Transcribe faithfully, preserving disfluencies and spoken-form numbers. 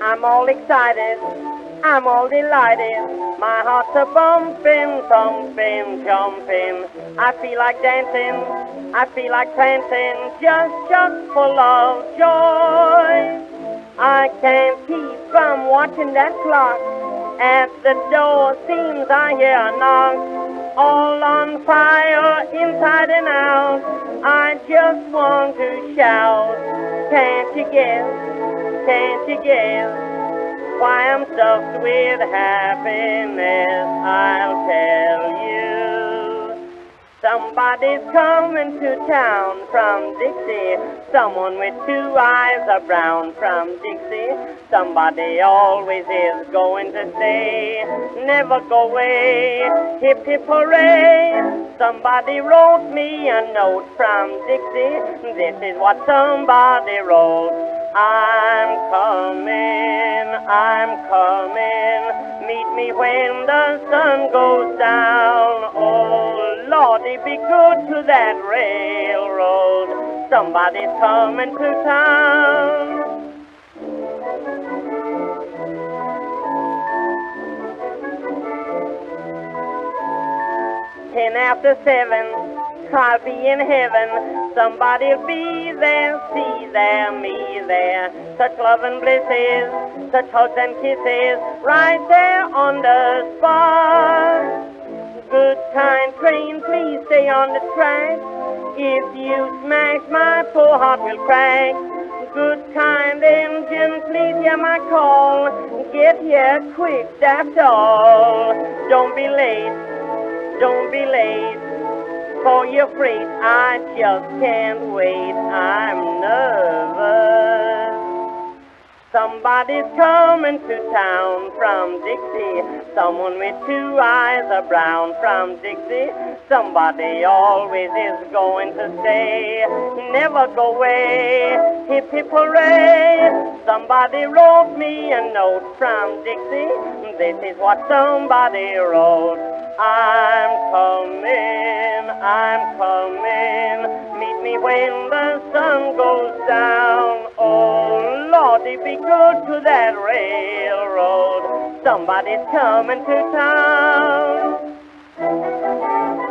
I'm all excited, I'm all delighted. My heart's a bumping, thumping, jumping. I feel like dancing, I feel like prancing, just, just full of joy. I can't keep from watching that clock. At the door seems I hear a knock. All on fire, inside and out. I just want to shout. Can't you guess? Can't you guess why I'm stuffed with happiness? I'll tell you. Somebody's coming to town from Dixie. Someone with two eyes are brown from Dixie. Somebody always is going to stay, never go away. Hip hip hooray. Somebody wrote me a note from Dixie. This is what somebody wrote. I'm coming, I'm coming. Meet me when the sun goes down. Oh, Lordy, be good to that railroad. Somebody's coming to town. Ten after seven, I'll be in heaven. Somebody'll be there, see there, me there. Such love and blisses, such hugs and kisses, right there on the spot. Good kind train, please stay on the track. If you smash, my poor heart will crack. Good kind engine, please hear my call. Get here quick, that's all. Don't be late, don't be late for your freight. I just can't wait, I'm nervous. Somebody's coming to town from Dixie. Someone with two eyes are brown from Dixie. Somebody always is going to stay, never go away. Hip hip hooray. Somebody wrote me a note from Dixie. This is what somebody wrote. I'm coming, I'm coming. Meet me when the sun goes down. Oh, Lordy, be good to that railroad. Somebody's coming to town.